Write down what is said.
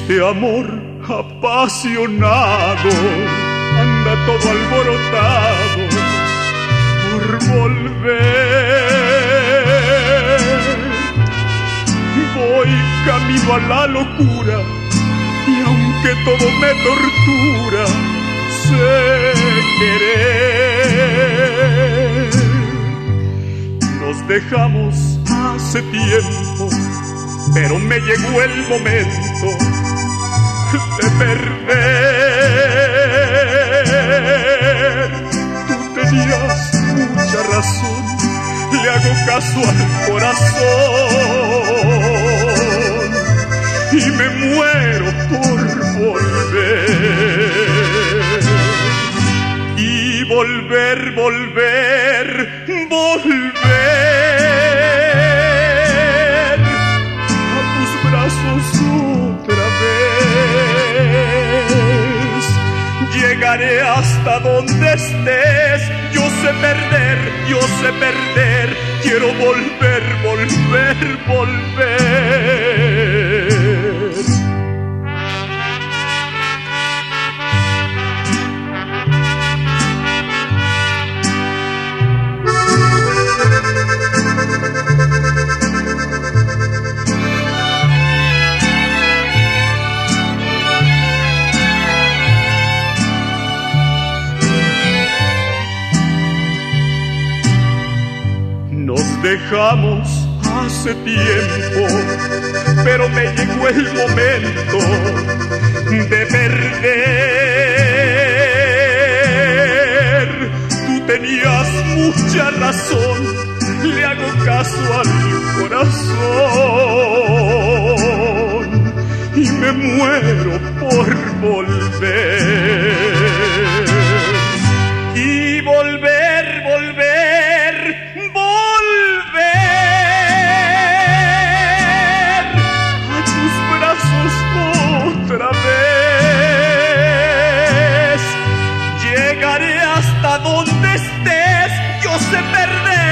este amor apasionado anda todo alborotado por volver. Voy camino a la locura y aunque todo me tortura, sé querer. Nos dejamos hace tiempo, pero me llegó el momento de perder. Tú tenías mucha razón, le hago caso al corazón y me muero por volver. Y volver, volver, volver a tus brazos otra vez. Llegaré hasta donde estés. Yo sé perder, quiero volver, volver, volver. Dejamos hace tiempo, pero me llegó el momento de perder. Tú tenías mucha razón, le hago caso al corazón y me muero por volver. Y volver, volver, otra vez. Llegaré hasta donde estés. Yo sé perder,